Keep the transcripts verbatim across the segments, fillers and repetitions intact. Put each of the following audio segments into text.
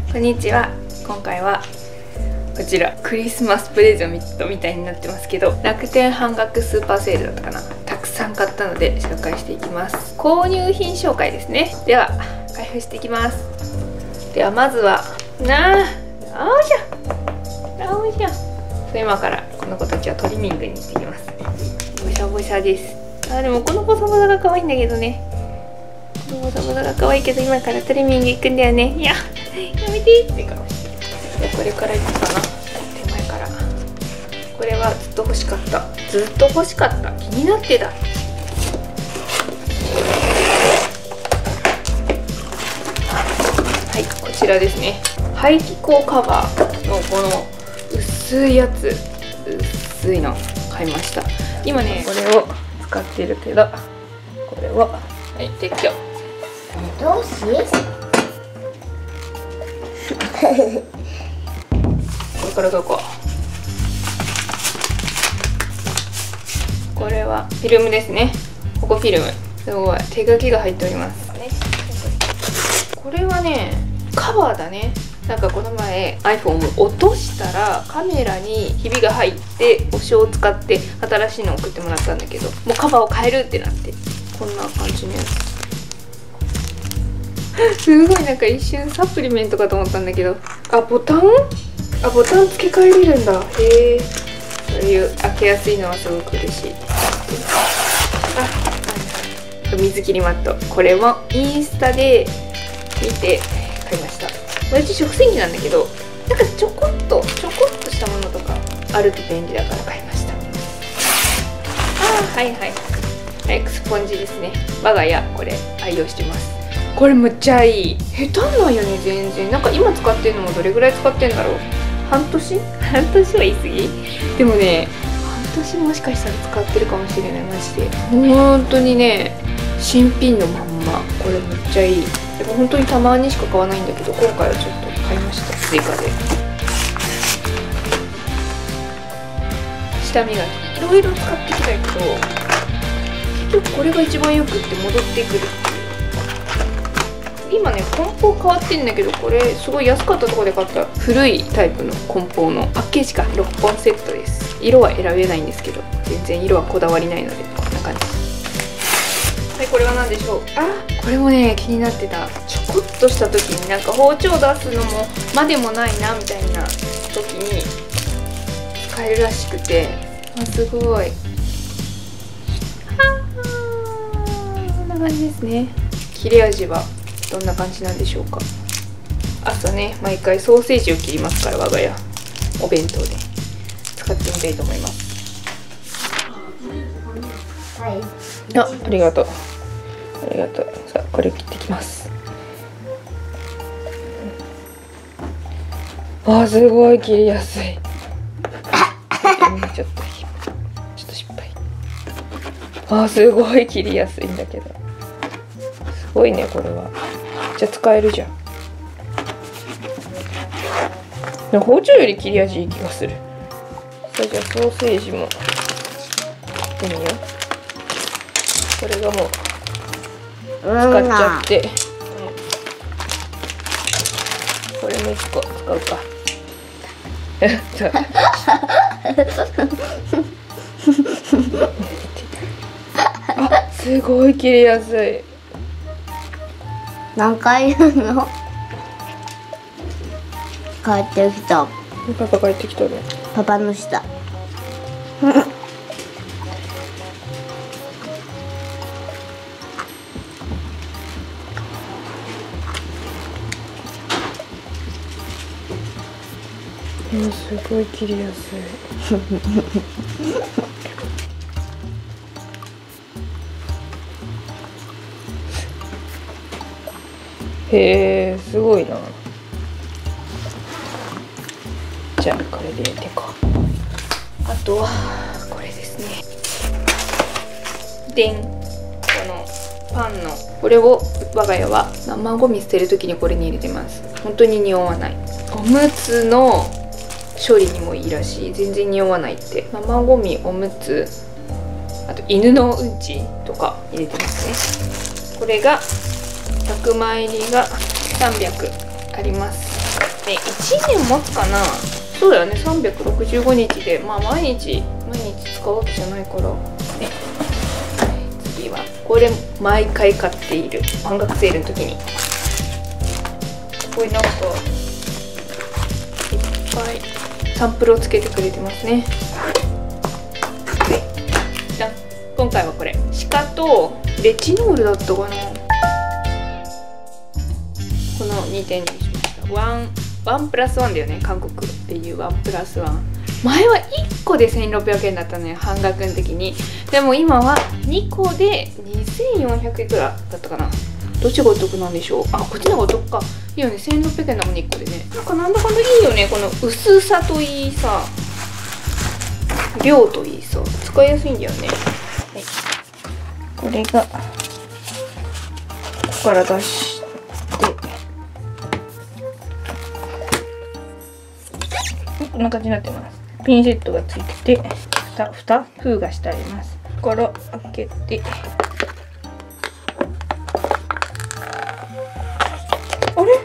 こんにちは。今回はこちらクリスマスプレゼントみたいになってますけど、楽天半額スーパーセールだったかな。たくさん買ったので紹介していきます。購入品紹介ですね。では開封していきます。ではまずはなあなおじゃなおじゃ今からこの子たちはトリミングに行ってきます。ボシャボシャです。あでもこのボサボサが可愛いんだけどね。このボサボサが可愛いけど今からトリミング行くんだよね。いややめてって顔してる。これから行くかな。手前から。これはずっと欲しかった。ずっと欲しかった。気になってた。はい、こちらですね。排気口カバーのこの薄いやつ、薄いの買いました。今ね、これを使ってるけど、これをはい撤去。 どうしこれからどこ？これはフィルムですね。ここフィルム。すごい手書きが入っております。これはね、カバーだね。なんかこの前 iPhone を落としたらカメラにひびが入ってお塩を使って新しいのを送ってもらったんだけど、もうカバーを変えるってなってこんな感じのやつ。すごいなんか一瞬サプリメントかと思ったんだけど、あボタンあボタン付け替えれるんだ。へえ、そういう開けやすいのはすごく嬉しい。あ水切りマット、これもインスタで見て買いました。うち食洗機なんだけど、なんかちょこっとちょこっとしたものとかあると便利だから買いました。あはいはいはい、スポンジですね。我が家これ愛用してます。これむっちゃいい。下手ないよね全然。なんか今使ってるのもどれぐらい使ってんだろう。半年半年は言い過ぎ。でもね半年もしかしたら使ってるかもしれない。マジで本当にね新品のまんま。これむっちゃいい。でも本当にたまにしか買わないんだけど、今回はちょっと買いました。追加で下磨きいろいろ使ってきたけど、結局これが一番よくって戻ってくる。今ね梱包変わってんだけど、これすごい安かったところで買った古いタイプの梱包のパッケージかろっぽんセットです。色は選べないんですけど、全然色はこだわりないのでこんな感じ。はい、これは何でしょう。あこれもね気になってた。ちょこっとした時になんか包丁出すのもまでもないなみたいな時に使えるらしくて、あすごい。あこんな感じですね。切れ味はどんな感じなんでしょうか。朝ね毎回ソーセージを切りますから、我が家お弁当で使ってみたいと思います。はいあ、ありがとうありがとう。さあこれを切ってきます。あすごい切りやすい。ちょっとちょっと失敗。あすごい切りやすいんだけど、すごいねこれは。じゃあ使えるじゃん。でも包丁より切り味いい気がする。さあじゃあソーセージもいいよ。これがもう使っちゃって、うん、これもいっこ使うか。あすごい切りやすい。 何回言うの？帰ってきた。 パパ帰ってきたね。 パパの下。 うんすごい切りやすい。へえすごいな。じゃあこれで入れていこう。あとはこれですね。でん、このパンのこれを我が家は生ゴミ捨てる時にこれに入れてます。本当に匂わない。おむつの処理にもいいらしい。全然匂わないって。生ゴミ、おむつ、あと犬のうんちとか入れてますね。これがひゃくまい入りがさんびゃくあります。 ね、いちねん持つかな。そうだよね、さんびゃくろくじゅうごにちで、まあ毎日毎日使うわけじゃないからね。次はこれ毎回買っている半額セールの時に。これなんかいっぱいサンプルをつけてくれてますね。じゃあ今回はこれ鹿とレチノールだったかな。このにてんにしました。ワンワンプラスワンだよね、韓国っていうワンプラスワン。前はいっこでせんろっぴゃくえんだったのよ、半額の時に。でも今はにこでにせんよんひゃくいくらだったかな。どっちがお得なんでしょう。あ、こっちの方がお得か。いいよね、せんろっぴゃくえんだもんね、いっこでね。なんかなんだかんだいいよね、この薄さといいさ、量といいさ、使いやすいんだよね。はい、これがここから出してこんな感じになってます。ピンセットがついてて、ふた、ふた封がしてあります。ここから開けて、あれ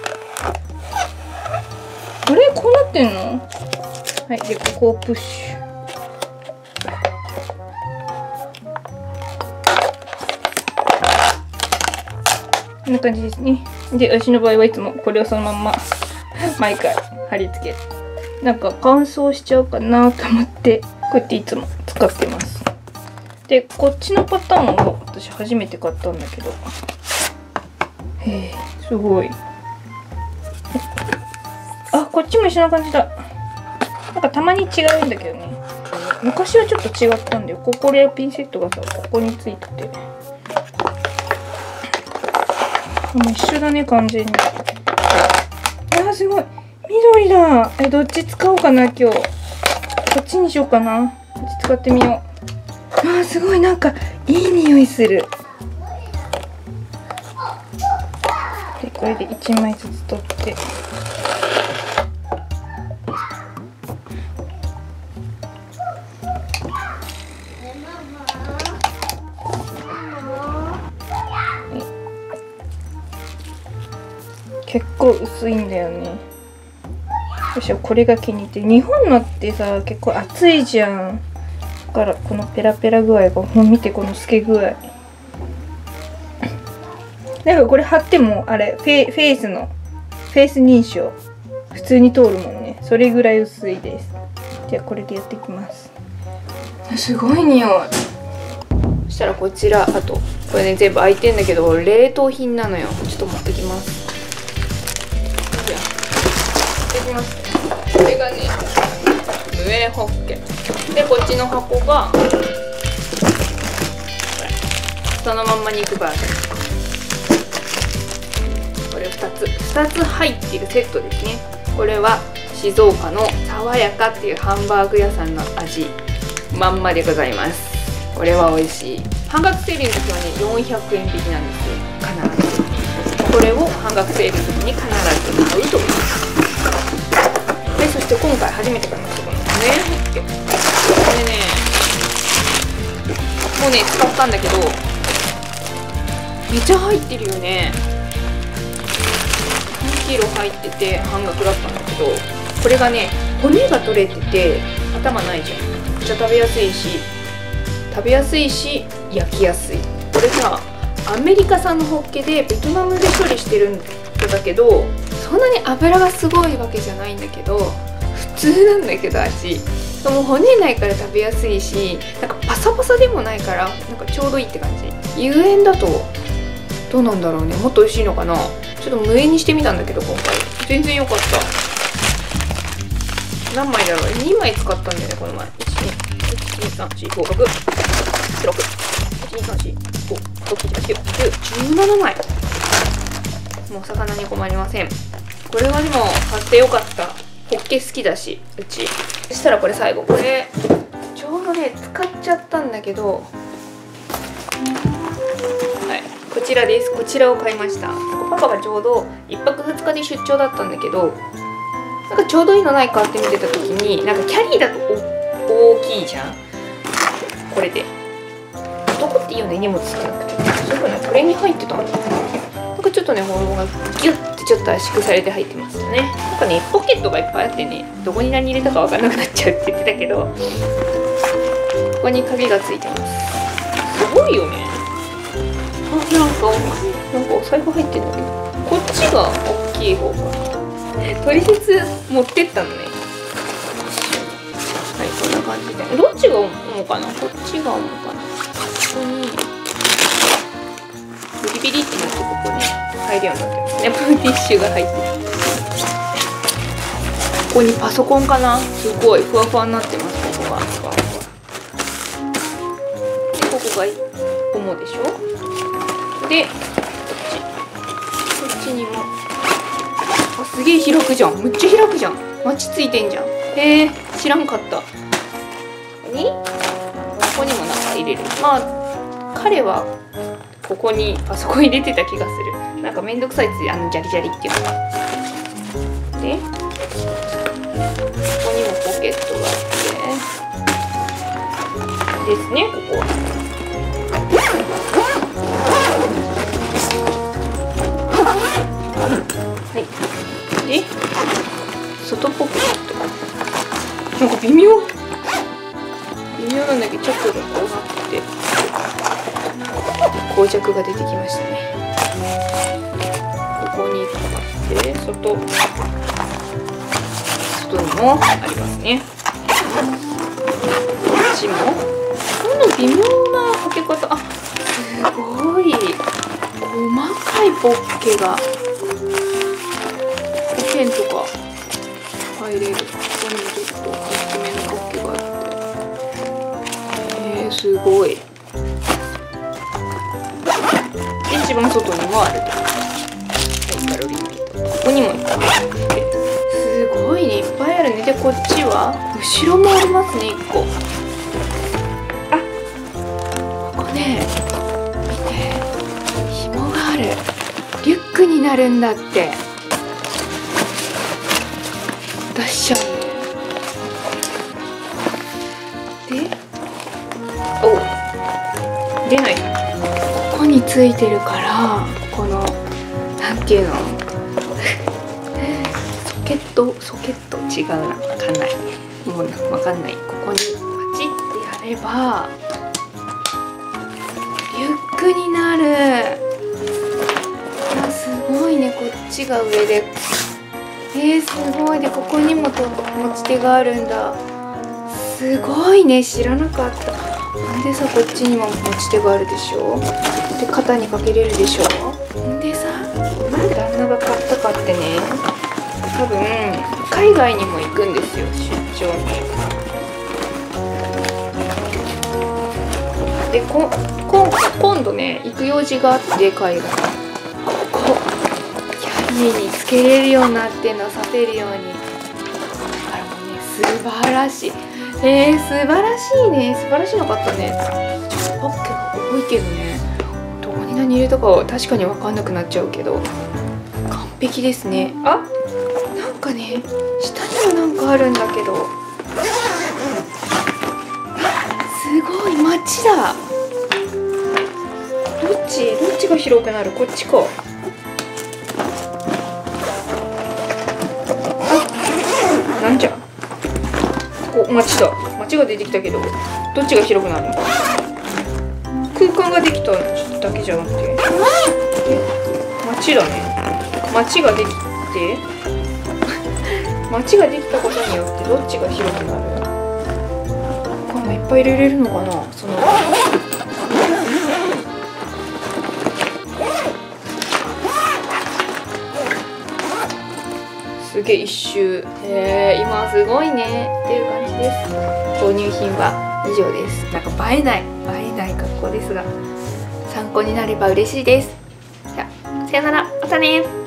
あれこうなってんの。はい、でここをプッシュ。こんな感じですね。で、私の場合はいつもこれをそのまんま毎回貼り付ける。なんか乾燥しちゃうかなと思ってこうやっていつも使ってます。でこっちのパターンを私初めて買ったんだけど、へえすごい。あ、こっちも一緒な感じだ。なんかたまに違うんだけどね。昔はちょっと違ったんだよ。ここでピンセットがさここについてて、もう一緒だね完全に。あーすごい緑だ。え、どっち使おうかな今日。こっちにしようかな。こっち使ってみよう。あーすごいなんかいい匂いする。でこれでいちまいずつ取って。結構薄いんだよね。私はこれが気に入ってる。日本のってさ結構厚いじゃん。だからこのペラペラ具合が、もう見てこの透け具合。なんかこれ貼ってもあれフェ、フェイスのフェイス認証普通に通るもんね。それぐらい薄いです。じゃあこれでやっていきます。すごい匂い。そしたらこちら、あとこれね全部開いてんだけど冷凍品なのよ。ちょっと持ってきます。これがね無塩ホッケで、こっちの箱がこれそのまんま肉バージョン。これふたつふたつ入っているセットですね。これは静岡の爽やかっていうハンバーグ屋さんの味まんまでございます。これは美味しい。半額セールの時はねよんひゃくえん引きなんですよ。必ずこれを半額セールの時に必ず買うと思います。でそして今回初めて買いましたこのねホッケ。これねもうね使ったんだけどめっちゃ入ってるよね。にキロ入ってて半額だったんだけど、これがね骨が取れてて頭ないじゃん。めっちゃ食べやすいし食べやすいし焼きやすい。これさアメリカ産のホッケでベトナムで処理してるんだけど、そんなに油がすごいわけじゃないんだけど普通なんだけど味もう骨ないから食べやすいし、なんかパサパサでもないからなんかちょうどいいって感じ。有塩だとどうなんだろうね、もっと美味しいのかな。ちょっと無塩にしてみたんだけど今回全然良かった。何枚だろう、にまい使ったんだよねこの前。いちにさんしごろくろくいちにさんしごろくななきゅうじゅうじゅうななまい。もう魚に困りません。これはでも買ってよかった。ホッケ好きだしうち。そしたらこれ最後、これちょうどね使っちゃったんだけど、はいこちらです。こちらを買いました。パパがちょうどいっぱくふつかで出張だったんだけど、なんかちょうどいいのないかって見てた時に、なんかキャリーだと大きいじゃん。これで男っていいよね荷物少なくて。そういえばねこれに入ってたんだ。なんかちょっとねこのがギュッてちちょっと圧縮されて入ってましたね。なんかねポケットがいっぱいあってね、どこに何入れたか分からなくなっちゃうって言ってたけど、ここに鍵がついてます。すごいよね。あ、なんかなんかお財布入ってんだけど、こっちが大きい方か。トリセツ持ってったのね。はい、こんな感じで。どっちが重かな、こっちが重かな。ここにビリビリってなって、ここに入るようになってますね。プーティッシュが入ってる。ここにパソコンかな。すごいふわふわになってます。ここがふわふわで、ここが重でしょ。でこっちこっちにも、あ、すげえ開くじゃん。むっちゃ開くじゃん。マチついてんじゃん。へえ、知らんかった。にここにもなんか入れる。まあ彼はここにパソコン入れてた気がする。なんかめんどくさいっつ、あのジャリジャリっていうのが。でここにもポケットがあってですね、ここは。はい。で外ポケット、なんか微妙微妙なんだけど、ちょっとでこうなって膠着が出てきましたね。ここにあって、外外にもありますね。こっちもこの微妙なかけ方。あ、すごい細かいポッケが、ペンとか入れる。ここにもちょっと大きめのポッケがあって、えー、すごい。で一番外にもあると。はい、カロリーメイト。ここにもいっぱいあって、すごいね、いっぱいあるね。でこっちは後ろもありますね、いっこ。あ、ここね、見て、紐がある。リュックになるんだって。出しちゃうね。で、お、出ない。ここについてるから、このなんていうのソケットソケット違うな、わかんない。もうわかんない。ここにパチってやればリュックになる。あ、すごいね。こっちが上で。えー、すごい。でここにもと持ち手があるんだ。すごいね、知らなかった。んでさ、こっちにも持ち手があるでしょ。で肩にかけれるでしょ。んでさ、旦那が買ったかってね、多分海外にも行くんですよ、出張に。でここ今度ね、行く用事があって、海外。ここ家につけれるようになってんの、させるように。だからもうね、素晴らしい。えー、素晴らしいね。素晴らしいのかったね。ちょっとポッケが多いけどね、どこに何入れたかは確かに分かんなくなっちゃうけど、完璧ですね。あ、なんかね、下にもなんかあるんだけど、すごい、街だ。どっちどっちが広くなる？こっちか。あ、なんじゃ。お、街だ。街が出てきたけど、どっちが広くなるのか。空間ができただけじゃなくて、街だね。街ができて街ができたことによってどっちが広くなる。こんないっぱい入れれるのかな。そのすげえ一周。へえ、今すごいねっていう感じです。購入品は以上です。なんか映えない映えない格好ですが、参考になれば嬉しいです。じゃあさよなら、またね。